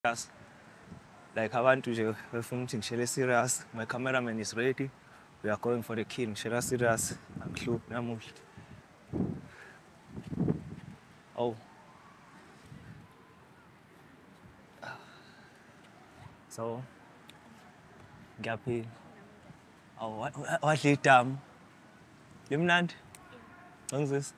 Yes. Like abantu nje befuna ukuthi ngishele serious. My cameraman is ready. We are going for the kill. Ngishela serious. Angihluphi namuhla. Oh. So ngiyaphila. Oh, wadla idamu. Limnandi? Ngizis.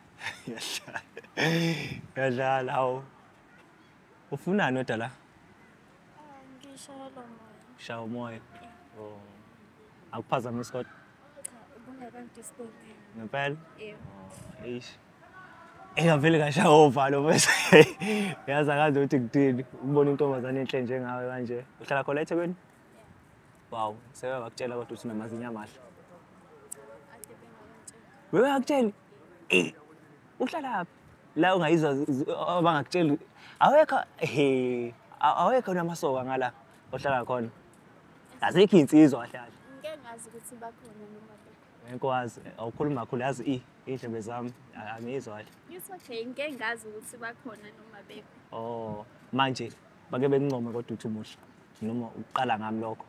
Yadlala hawo. Ufunani kodwa la? Ngishayela umoya. Shaya umoya. Oh. Akuphazamisi kodwa. Ubungakangidisturb. Ngempela? Yebo. Oh, eish. Engavele ngashaya ovalo bese. Yazi akazi ukuthi kuthini. Ubona intombazane enhle njengawe kanje. Uhlala khona eThekwini? Wow, sebe bakutshela kodwa uthi unamazinyo amahle. Ade bengakangitshela. Bengakutsheli? Uhlala lapha. La ungayizwa abangakutsheli. Awekho awekho namasoka ngala ohlala khona. Azikho insizwa ahlala. Ngeke ngazi ukuthi bakhona noma bekho. Ngeke wazi awukhuluma kakhulu yazi idlebe zami angizwa kahle. It's okay, ngeke ngazi ukuthi bakhona noma bekho. Oh, manje bake bengincome kodwa uthi umuhle noma uqala ngami lokho.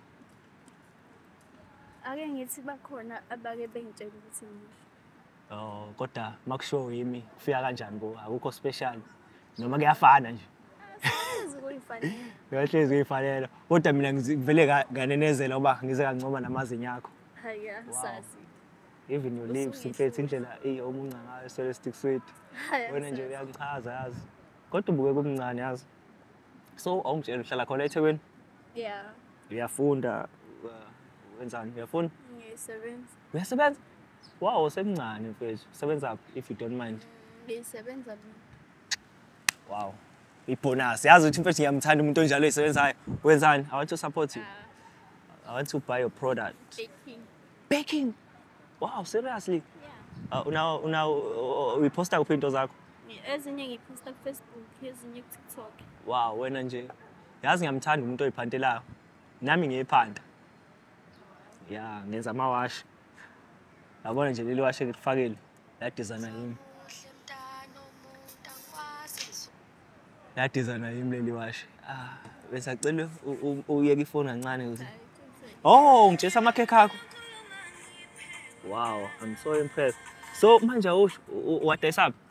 Ake ngithi bakhona abake bengitshela ukuthi ngimuhle. Oh, kodwa makushow yimi kufika kanjani bo akukho special noma kuyafana nje. Asizi kuyifanele. Uyahlezi uyifanele kodwa mina ngivele nganenezela ngoba ngize kancoma namazinyo akho. Hayi sazi. Even your lips mfethu indlela omunca ngayo celestic sweet. Wena nje Hayi. uyangichaza yazi. Kodwa ubuke kumncane yazi. So awungitshela uhlala khona eThekwini? Yeah. Uyafunda wenzani uyafunda? Ngisebenza. Uyasebenza? Wow, semncane mfethu. Usebenza if you don't mind. Ngisebenza mina. Wow. Ibonus. Yazi ukuthi mfethu ngiyamthanda umuntu onjalo oyisebenzayo. Wenzani? I want to support you. I want to buy your product. Baking. Baking. Wow, seriously? Yeah. Now we posta kuphi into zakho? Ezinye ngiposta ku Facebook, ezinye ku TikTok. Wow, wena nje. Yazi ngiyamthanda umuntu oyiphantelayo. Nami ngiyiphanda. Yeah, ngenza amawashi. Yabona nje leli washi engilifakile. La designer yimi. La designer yimi leli washi. Bese acela uyeke ifoni kancane ukuthi. Oh, ngijesa amakhekhe akho. Wow, I'm so impressed. So manje wadayisa aphi?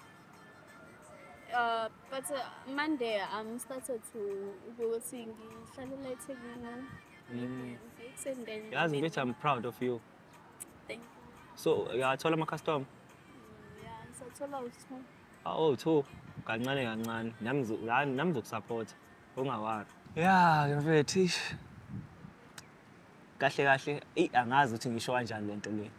But Monday I'm started to ukuthi ngihlalela eThekwini. Ngikusendeni. Yazi ngithi I'm proud of you. Thank you. So uyathola ama-customer? Yeah, ngisathola u2. Oh, 2. Kancane kancane. Nami ngizokusupport. Ungawari. Yeah, mfethu. Kahle. Angazi ukuthi ngisho kanjani lento le.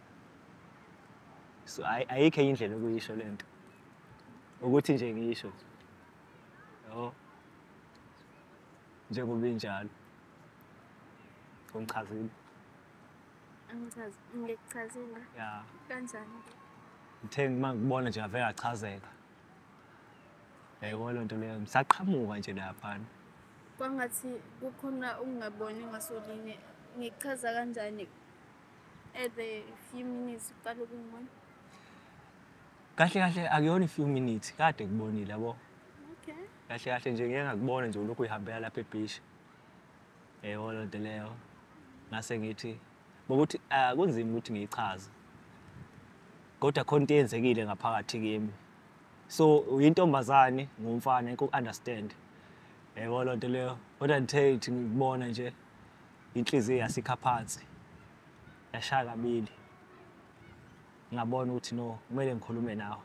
So ayikho indlela ukuyisho lento. Ukuthi nje ngisho. Yho. Njengoba injalo. Ungichazile. Angichazi, ngikuchazile. Yeah. Kanjani? Ngithe ngibona nje avela achazeka. Yebo lento leyo ngisaqhamuka nje lapha. Kwangathi kukhona ungaboni ngasolinye. Ngichaza kanjani at the few minutes uqala ukungibona? Kahle akuyona a few minutes kade kubonile yabo. Okay. Kahle nje ngeke ngakubona nje lokhu uyihambela lapha ebeach. Yebo lento leyo. Ngase ngithi bokuthi kunzima ukuthi ngiyichaze. Kodwa khona into yenzekile ngaphakathi kimi. So uyintombazane ngumfana ngeke understand. Yebo lento leyo. Kodwa ngithe ngibona nje inhliziyo yasikha phansi. Yashaya kabili. Ngabona ukuthi no kumele ngikhulume nawe.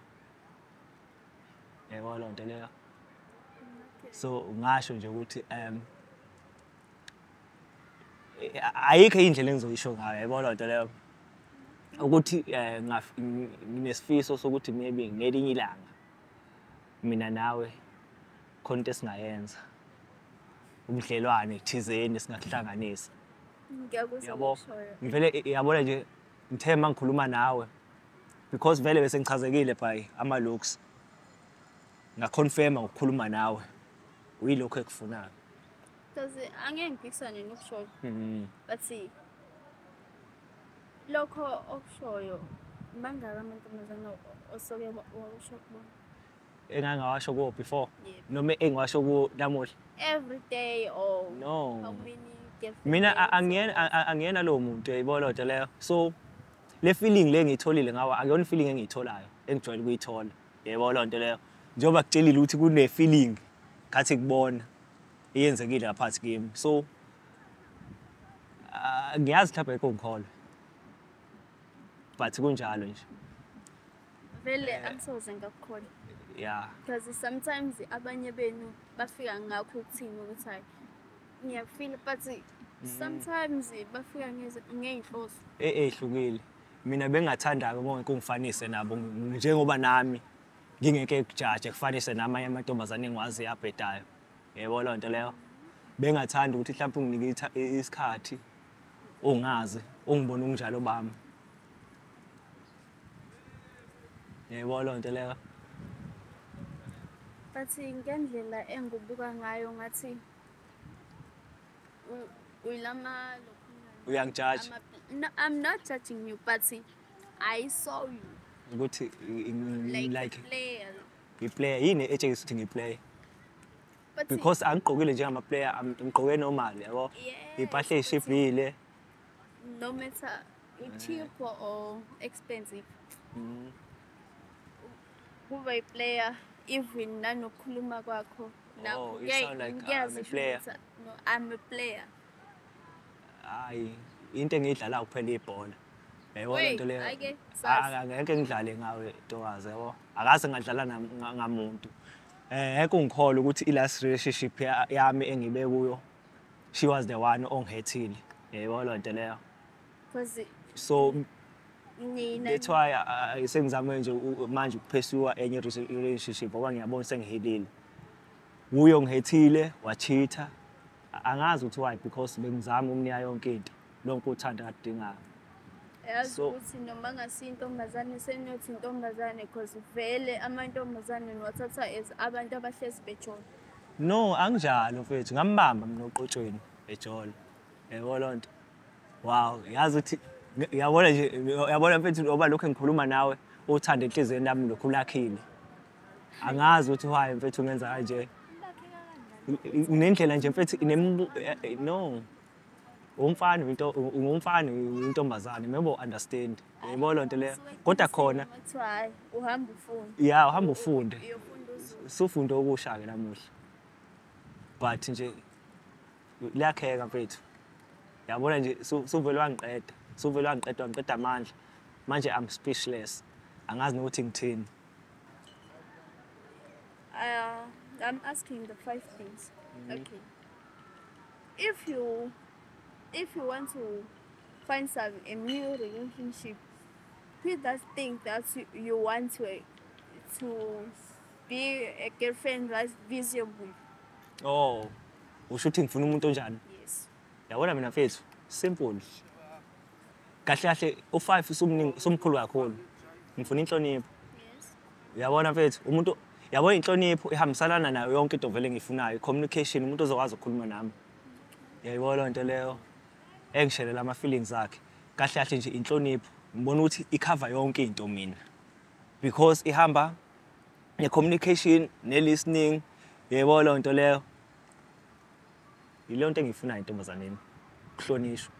Yebo lento leyo. So ngasho nje ukuthi ayikho indlela engizoyisho ngayo yebo lento leyo. Ukuthi nginesifiso sokuthi maybe ngelinye ilanga mina nawe khona into esingayenza. Ubudlelwane thizeni singakuhlanganisa. Ngiyakuzwa Yabo. ukushoyo. Ngivele yabona nje ngithe mangikhuluma nawe because vele bese ngichazekile by ama looks. Ngaconfirma ukukhuluma nawe. Uyilokho ekufunayo. Because angeke ngiphikisane nokushoyo. But lokho okushoyo mangaka amantombazana osoke wawusho kubona. engangawasho kuwo before Yep. noma engiwasho kuwo namuhla. Every day or No. how many girlfriends? Mina angiyena lo muntu uyayibona lento leyo. So le feeling le ngiyitholile ngawa akuyona feeling engiyitholayo engijwayele ukuyithola. Yebo lento leyo. Njengoba kutshelile ukuthi kune feeling ngathi kubona iyenzekile ngaphansi kimi. So ngiyazi mhlawumbe ekho ngikholwa. But kunjalo nje. Vele angisoze ngakukholwa. Yeah. Because sometimes abanye benu bafika ngakho ukuthini ukuthi hayi ngiyafeel but sometimes bafika ngeyinhloso. Ehlukile. Mina bengathanda bonke ungifanise nabo njengoba nami ngingeke ekujaje kufanise namanye amantombazane engiwazi abhedayo. Yebo lento leyo. Bengathanda ukuthi mhlawumbe unginike isikhathi ongazi ungibona unjalo bami. Yebo lento leyo. But ngendlela engibuka ngayo ngathi uyilama Uyangijaji no, I'm not judging you, but I saw you ukuthi like a player. ngiplayer yini etshengisa ukuthi ngiplayer But because angigqokile njengama player ngigqoke normal yabo impahla eshibhile no matter cheap or expensive. Kuba player even nanokukhuluma kwakho Oh, you sound like I'm a player. No, I'm a player. hayi into engiyidlala kuphela ibhola yebo Wait, lento leyo ake, angeke ngidlale ngawe Ntokazi yabo akaze ngadlala ngamuntu ngeke ungikholwe ukuthi i-last relationship yami engibe kuyo she was the one ongihethile yebo lento leyo Because so nina that's why sengizame nje manje ukuphursuer enye relationship ngoba ngiyabona sengihilile uyo ongihethile wacheater angazi ukuthi why because bengizama umniya yonke into lonke uthanda kadingayo yazi So- ukuthi noma ngasintombazane senothi intombazane because vele amantombazane niwathatha as abantu abahlezi bejona. no anginjalo mfethu ngambamba mina oqotshweni ejolo yebo lonto wow yazi ukuthi yabona mfethu ngoba lokho ngikhuluma nawe uthanda enhlizweni yami lokhu lakhile angazi ukuthi why mfethu ngenza kanje nendlela nje mfethu no umfana ungumfana intombazane maybe understand yebo lonto leyo kodwa khona Kuthiwa hayi uhamba ufunda. yeah uhamba ufunde Uyofunda uzulu. sufunda okusha ke namuhla but nje liyakheka mfethu yabona nje suvele wangiqeda amandla manje I'm speechless angazi nokuthi ngithini I'm asking the 5 things. Okay. If you want to find a new relationship, with that thing that you want to be a girlfriend that's visible. oh usho ukuthi ngifuna umuntu onjani Yes. yabona mina mfethu simple kahle kahle u5 sumkhulu kakhulu ngifuna inhlonipho Yes. uyabona mfethu umuntu yabona inhlonipho ihambiselana nayo yonke into vele ngiyifunayo communication umuntu ozokwazi ukukhuluma nami yayibona into leyo engishelela ama feelings akhe kahle kahle nje inhlonipho ngibona ukuthi icover yonke into mina because ihamba ne communication ne listening yayibona into leyo ilonto engiyifunayo intombazaneni kuhlonishwa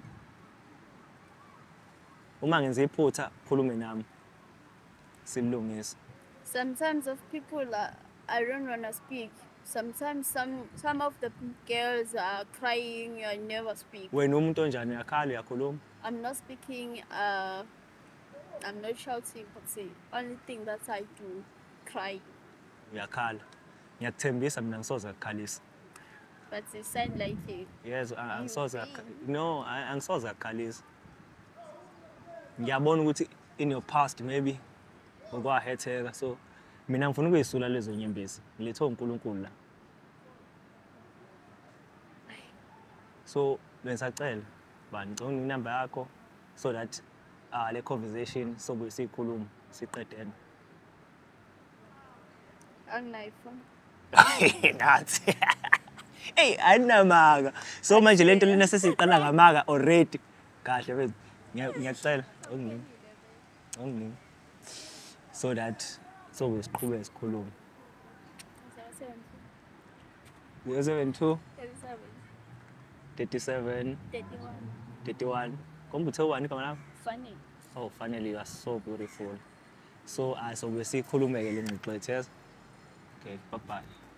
uma ngenza iphutha khulume nami silungisa Sometimes of people I don't wanna speak. Sometimes some of the girls are crying. I never speak. wena umuntu onjani uyakhala uyakhuluma I'm not speaking. I'm not shouting. But the only thing that I do, cry. uyakhala ngiyakuthembisa mina ngisoze ngakukhalisa But it sound like it. yes angisoze no angisoze ngakukhalisa ngiyabona ukuthi in your past maybe ukwahetheka so mina ngifuna ukuyisula lezo nyembezi ngilethwe uNkulunkulu la so bengisacela ngicela inamba yakho so that le conversation sobe sikhuluma siqedene Anginayo. nathi hey ayinamanga so manje lento lena sesiqala ngamanga already kahle mfethu ngiyacela ungini so that so siqhubeke sikhuluma 072 37 37 31 31. Kumbe uthe wani igama lakho? funny. Oh, finally, you are so beautiful. So, so we see khulume ke le ngxoxo, yes? Okay, bye-bye.